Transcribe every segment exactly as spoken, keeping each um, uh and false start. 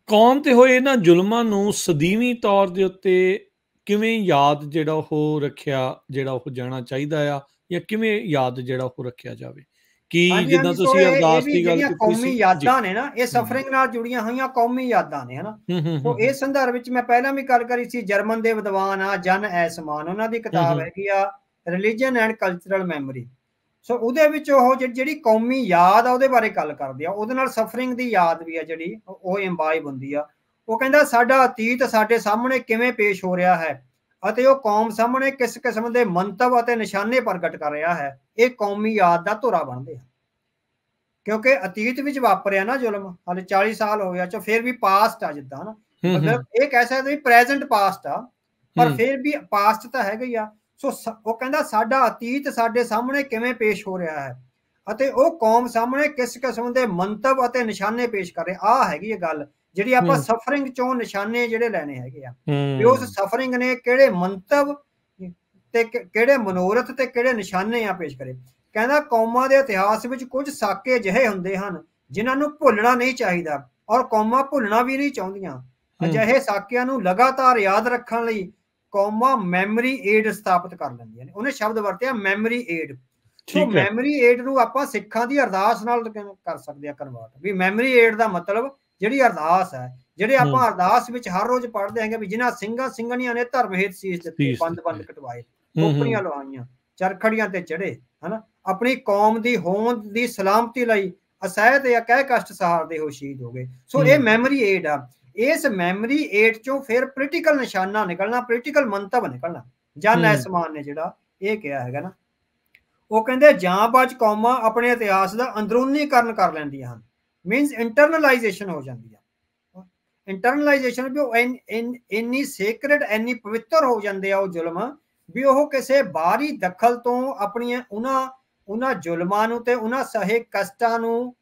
ਕੌਮ ਤੇ ਹੋਏ ਇਹਨਾਂ ਜ਼ੁਲਮਾਂ ਨੂੰ ਸਦੀਵੀ ਤੌਰ ਦੇ ਉੱਤੇ ਕਿਵੇਂ ਯਾਦ ਜਿਹੜਾ ਉਹ ਰੱਖਿਆ ਜਿਹੜਾ ਉਹ ਜਾਣਾ ਚਾਹੀਦਾ ਆ, ਜਾਂ ਕਿਵੇਂ ਯਾਦ ਜਿਹੜਾ ਉਹ ਰੱਖਿਆ ਜਾਵੇ? ਕਿ ਹਾਂਜੀ ਜਿੱਦਾਂ ਹਾਂਜੀ ਸੋ ਤੁਸੀਂ ਇਹ ਇਹ ਅਰਦਾਸ ਵੀ ਦੀ ਗੱਲ ਜਿਹੜੀਆਂ ਕੀਤੀ ਕੌਮੀ ਸੀ ਜੀ। ਯਾਦਾਂ ਨੇ ਨਾ, ਇਹ ਹੂੰ ਸਫਰਿੰਗ ਨਾਲ ਜੁੜੀਆਂ ਹੋਈਆਂ ਕੌਮੀ ਯਾਦਾਂ ਨੇ, ਹਨਾ। ਹੂੰ ਹੂੰ ਹੂੰ ਸੋ ਇਸ ਸੰਦਰਭ ਵਿੱਚ ਮੈਂ ਪਹਿਲਾਂ ਵੀ ਗੱਲ ਕਰੀ ਸੀ, ਜਰਮਨ ਦੇ ਵਿਦਵਾਨ ਆ ਜਨ ਐਸਮਾਨ, ਉਹਨਾਂ ਦੀ ਹੂੰ ਕਿਤਾਬ ਹੂੰ ਹੈਗੀ ਆ religion and cultural memory. So ਉਹਦੇ ਵਿੱਚ ਉਹ ਜਿਹੜੀ ਜਿਹੜੀ ਕੌਮੀ ਯਾਦ ਆ ਉਹਦੇ ਬਾਰੇ ਗੱਲ ਕਰਦੇ ਆ, ਉਹਦੇ ਨਾਲ ਸਫਰਿੰਗ ਦੀ ਯਾਦ ਵੀ ਆ ਜਿਹੜੀ ਉਹ ਇੰਬਾਈਬ ਹੁੰਦੀ ਆ। ਉਹ ਕਹਿੰਦਾ ਸਾਡਾ ਅਤੀਤ ਸਾਡੇ ਸਾਹਮਣੇ ਕਿਵੇਂ ਪੇਸ਼ ਹੋ ਰਿਹਾ ਹੈ ਅਤੇ ਉਹ ਕੌਮ ਸਾਹਮਣੇ ਕਿਸ ਕਿਸਮ ਦੇ ਮੰਤਵ ਅਤੇ ਨਿਸ਼ਾਨੇ ਪ੍ਰਗਟ ਕਰ ਰਿਹਾ ਹੈ, ਇਹ ਕੌਮੀ ਯਾਦ ਦਾ ਧੁਰਾ ਬਣਦੇ ਆ। ਕਿਉਂਕਿ ਅਤੀਤ ਵਿੱਚ ਵਾਪਰਿਆ ਨਾ ਜ਼ੁਲਮ, ਹਾਲੇ ਚਾਲੀ ਸਾਲ ਹੋ ਗਿਆ, ਚੋ ਫਿਰ ਵੀ ਪਾਸਟ ਆ ਜਿੱਦਾਂ ਨਾ, ਮਤਲਬ ਇਹ ਕਹਿ ਸਕਦੇ ਵੀ ਪ੍ਰੈਜ਼ੈਂਟ ਪਾਸਟ ਆ, ਪਰ ਫਿਰ ਵੀ ਪਾਸਟ ਤਾਂ ਹੈਗਾ ਹੀ ਆ। ਸੋ ਉਹ ਕਹਿੰਦਾ ਸਾਡਾ ਅਤੀਤ ਸਾਡੇ ਸਾਹਮਣੇ ਕਿਵੇਂ ਪੇਸ਼ ਹੋ ਰਿਹਾ ਹੈ ਅਤੇ ਉਹ ਕੌਮ ਸਾਹਮਣੇ ਕਿਸ ਕਿਸਮ ਦੇ ਮੰਤਵ ਅਤੇ ਨਿਸ਼ਾਨੇ ਪੇਸ਼ ਕਰ ਰਿਹਾ। ਆਹ ਹੈਗੀ ਇਹ ਗੱਲ ਜਿਹੜੀ ਆਪਾਂ ਸਫਰਿੰਗ ਚੋਂ ਨਿਸ਼ਾਨੇ ਜਿਹੜੇ ਲੈਣੇ ਹੈਗੇ ਆ, ਵੀ ਉਸ ਸਫਰਿੰਗ ਨੇ ਕਿਹੜੇ ਮੰਤਵ ਤੇ ਕਿਹੜੇ ਮਨੋਰਥ ਤੇ ਕਿਹੜੇ ਨਿਸ਼ਾਨੇ ਆ ਪੇਸ਼ ਕਰੇ। ਕਹਿੰਦਾ ਕੌਮਾਂ ਦੇ ਇਤਿਹਾਸ ਵਿੱਚ ਕੁਝ ਸਾਕੇ ਅਜਿਹੇ ਹੁੰਦੇ ਹਨ ਜਿਨ੍ਹਾਂ ਨੂੰ ਭੁੱਲਣਾ ਨਹੀਂ ਚਾਹੀਦਾ ਔਰ ਕੌਮਾਂ ਭੁੱਲਣਾ ਵੀ ਨਹੀਂ ਚਾਹੁੰਦੀਆਂ। ਅਜਿਹੇ ਸਾਕਿਆਂ ਨੂੰ ਲਗਾਤਾਰ ਯਾਦ ਰੱਖਣ ਲਈ ਕੌਮਾਂ ਮੈਮਰੀ ਏਡ ਸਥਾਪਿਤ ਕਰ ਲੈਂਦੀਆਂ ਨੇ। ਉਹਨੇ ਸ਼ਬਦ ਵਰਤਿਆ memory aid. So memory aid ਨੂੰ ਆਪਾਂ ਸਿੱਖਾਂ ਦੀ ਅਰਦਾਸ ਨਾਲ ਕਰ ਸਕਦੇ ਆ ਕਨਵਰਟ, ਵੀ ਮੈਮਰੀ ਏਡ ਦਾ ਮਤਲਬ ਜਿਹੜੀ ਅਰਦਾਸ ਹੈ, ਜਿਹੜੇ ਆਪਾਂ ਅਰਦਾਸ ਵਿੱਚ ਹਰ ਰੋਜ਼ ਪੜ੍ਹਦੇ ਹੈਗੇ ਵੀ ਜਿਨ੍ਹਾਂ ਸਿੰਘਾਂ ਸਿੰਘਣੀਆਂ ਨੇ ਧਰਮ ਹਿਤ ਸੀਸ ਦਿੱਤੇ, ਬੰਦ ਬੰਦ ਕਟਵਾਏ, ਖੋਪੜੀਆਂ ਲਵਾਈਆਂ, ਚਰਖੜੀਆਂ ਤੇ ਚੜੇ, ਹਨਾ, ਆਪਣੀ ਕੌਮ ਦੀ ਹੋਂਦ ਦੀ ਸਲਾਮਤੀ ਲਈ ਅਸਹਿਤ ਜਾਂ ਕਹਿ ਕਸ਼ਟ ਸਹਾਰਦੇ ਹੋ ਸ਼ਹੀਦ ਹੋ ਗਏ। ਸੋ ਇਹ ਮੈਮਰੀ ਏਡ ਆ। ਇਸ ਮੈਮਰੀ ਏਡ ਚੋਂ ਫਿਰ ਪੋਲੀਟੀਕਲ ਨਿਸ਼ਾਨਾ ਨਿਕਲਣਾ, ਪੋਲੀਟੀਕਲ ਮੰਤਵ ਨਿਕਲਣਾ। ਜਨ ਐਸਮਾਨ ਨੇ ਜਿਹੜਾ ਇਹ ਕਿਹਾ ਹੈਗਾ ਨਾ, ਉਹ ਕਹਿੰਦੇ ਜਾਂਬਾਜ਼ ਕੌਮਾਂ ਆਪਣੇ ਇਤਿਹਾਸ ਦਾ ਅੰਦਰੂਨੀਕਰਨ ਕਰ ਲੈਂਦੀਆਂ ਹਨ, ਮੀਨਸ ਇੰਟਰਨਲਾਈਜੇਸ਼ਨ ਹੋ ਜਾਂਦੀ ਆ। ਇੰਟਰਨਲਾਈਜੇਸ਼ਨ ਵੀ ਉਹ ਇੰਨੀ ਸੇਕਰੇਟ, ਇੰਨੀ ਪਵਿੱਤਰ ਹੋ ਜਾਂਦੇ ਆ ਉਹ ਜ਼ੁਲਮ, ਵੀ ਉਹ ਕਿਸੇ ਬਾਹਰੀ ਦਖਲ ਤੋਂ ਆਪਣੀਆਂ ਉਹਨਾਂ ਉਹਨਾਂ ਜ਼ੁਲਮਾਂ ਨੂੰ ਤੇ ਉਹਨਾਂ ਸਹੇ ਕਸ਼ਟਾਂ ਨੂੰ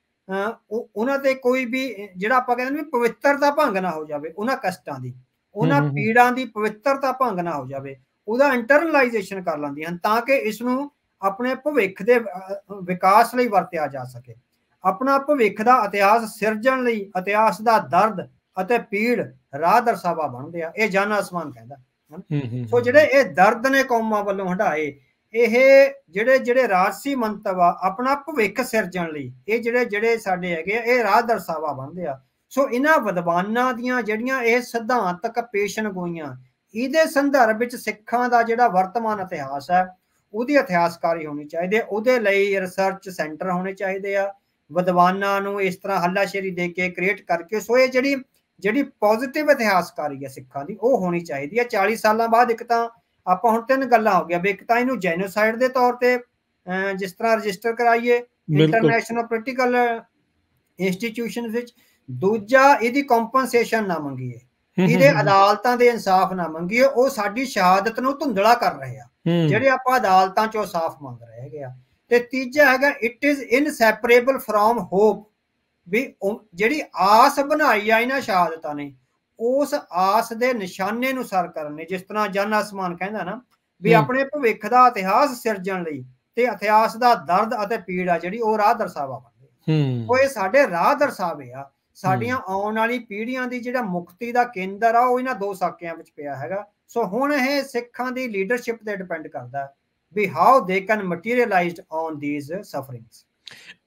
ਉਹਨਾਂ ਤੇ ਕੋਈ ਵੀ ਜਿਹੜਾ ਆਪਾਂ ਕਹਿੰਦੇ ਵੀ ਪਵਿੱਤਰਤਾ ਭੰਗ ਨਾ ਹੋ ਜਾਵੇ, ਉਹਨਾਂ ਕਸ਼ਟਾਂ ਦੀ, ਉਹਨਾਂ ਪੀੜਾਂ ਦੀ ਪਵਿੱਤਰਤਾ ਭੰਗ ਨਾ ਹੋ ਜਾਵੇ, ਉਹਦਾ ਇੰਟਰਨਲਾਈਜੇਸ਼ਨ ਕਰ ਲੈਂਦੀਆਂ ਹਨ ਤਾਂ ਕਿ ਇਸ ਨੂੰ ਆਪਣੇ ਭਵਿੱਖ ਦੇ ਵਿਕਾਸ ਲਈ ਵਰਤਿਆ ਜਾ ਸਕੇ। ਆਪਣਾ ਭਵਿੱਖ ਦਾ ਇਤਿਹਾਸ ਸਿਰਜਣ ਲਈ ਇਤਿਹਾਸ ਦਾ ਦਰਦ ਅਤੇ ਪੀੜ ਰਾਹ ਦਰਸਾਵਾ ਬਣਦੇ ਆ, ਇਹ ਜਨ ਆਸਮਾਨ ਕਹਿੰਦਾ। ਸੋ ਜਿਹੜੇ ਇਹ ਦਰਦ ਨੇ ਕੌਮਾਂ ਵੱਲੋਂ ਹੰਢਾਏ, ਇਹ ਜਿਹੜੇ ਜਿਹੜੇ ਰਾਜਸੀ ਮੰਤਵ ਆ ਆਪਣਾ ਭਵਿੱਖ ਸਿਰਜਣ ਲਈ, ਇਹ ਜਿਹੜੇ ਜਿਹੜੇ ਸਾਡੇ ਹੈਗੇ ਆ ਇਹ ਰਾਹ ਦਰਸਾਵਾ ਬਣਦੇ ਆ। ਸੋ ਇਹਨਾਂ ਵਿਦਵਾਨਾਂ ਦੀਆਂ ਜਿਹੜੀਆਂ ਇਹ ਸਿਧਾਂਤਕ ਪੇਸ਼ਨ ਗੋਈਆਂ, ਇਹਦੇ ਸੰਦਰਭ ਵਿੱਚ ਸਿੱਖਾਂ ਦਾ ਜਿਹੜਾ ਵਰਤਮਾਨ ਇਤਿਹਾਸ ਹੈ ਉਹਦੀ ਇਤਿਹਾਸਕਾਰੀ ਹੋਣੀ ਚਾਹੀਦੀ, ਉਹਦੇ ਲਈ ਰਿਸਰਚ ਸੈਂਟਰ ਹੋਣੇ ਚਾਹੀਦੇ ਆ, ਵਿਦਵਾਨਾਂ ਨੂੰ ਇਸ ਤਰ੍ਹਾਂ ਹੱਲਾਸ਼ੇਰੀ ਦੇ ਕੇ ਕ੍ਰੀਏਟ ਕਰਕੇ। ਸੋ ਇਹ ਜਿਹੜੀ ਜਿਹੜੀ ਪੋਜ਼ਿਟਿਵ ਇਤਿਹਾਸਕਾਰੀ ਹੈ ਸਿੱਖਾਂ ਦੀ ਉਹ ਹੋਣੀ ਚਾਹੀਦੀ ਹੈ। ਚਾਲੀ ਸਾਲਾਂ ਬਾਅਦ ਇੱਕ ਤਾਂ ਆਪਾਂ ਹੁਣ ਤਿੰਨ ਗੱਲਾਂ ਹੋ ਗਿਆ ਵੀ ਇੱਕ ਤਾਂ ਇਹਨੂੰ ਜੈਨੋਸਾਈਡ ਦੇ ਤੌਰ ਤੇ ਜਿਸ ਤਰ੍ਹਾਂ ਰਜਿਸਟਰ ਕਰਾਈਏ ਇੰਟਰਨੈਸ਼ਨਲ ਪੋਲੀਟੀਕਲ ਇੰਸਟੀਟਿਊਸ਼ਨ ਵਿੱਚ, ਦੂਜਾ ਇਹਦੀ ਕੰਪਨਸੇਸ਼ਨ ਨਾ ਮੰਗੀਏ, ਇਹਦੇ ਅਦਾਲਤਾਂ ਦੇ ਇਨਸਾਫ ਨਾ ਮੰਗੀਏ, ਉਹ ਸਾਡੀ ਸ਼ਹਾਦਤ ਨੂੰ ਧੁੰਦਲਾ ਕਰ ਰਹੇ ਆ ਜਿਹੜੇ ਆਪਾਂ ਅਦਾਲਤਾਂ ਚੋਂ ਸਾਫ਼ ਮੰਗ ਰਹੇ ਹੈਗੇ ਆ। ਤੇ ਤੀਜਾ ਹੈਗਾ it is inseparable from hope, ਵੀ ਜਿਹੜੀ ਆਸ ਬਣਾਈ ਆ ਇਹਨਾਂ ਸ਼ਹਾਦਤਾਂ ਨੇ ਉਸ ਆਸ ਦੇ ਨਿਸ਼ਾਨੇ ਨੂੰ ਸਰ ਕਰਨ ਨੇ, ਜਿਸ ਤਰ੍ਹਾਂ ਜਨ ਆਸਮਾਨ ਕਹਿੰਦਾ ਨਾ ਵੀ ਆਪਣੇ ਭਵਿੱਖ ਦਾ ਇਤਿਹਾਸ ਸਿਰਜਣ ਲਈ ਤੇ ਇਤਿਹਾਸ ਦਾ ਦਰਦ ਅਤੇ ਪੀੜ ਆ ਜਿਹੜੀ ਉਹ ਰਾਹ ਦਰਸਾਵਾ ਬਣਦੇ, ਉਹ ਇਹ ਸਾਡੇ ਰਾਹ ਦਰਸਾਵੇ ਆ। ਸਾਡੀਆਂ ਆਉਣ ਵਾਲੀ ਪੀੜ੍ਹੀਆਂ ਦੀ ਜਿਹੜਾ ਮੁਕਤੀ ਦਾ ਕੇਂਦਰ ਆ ਉਹ ਇਹਨਾਂ ਦੋ ਸਾਕਿਆਂ ਵਿੱਚ ਪਿਆ ਹੈਗਾ। ਸੋ ਹੁਣ ਇਹ ਸਿੱਖਾਂ ਦੀ ਲੀਡਰਸ਼ਿਪ ਤੇ ਡਿਪੈਂਡ ਕਰਦਾ ਵੀ how they can materialized on these sufferings.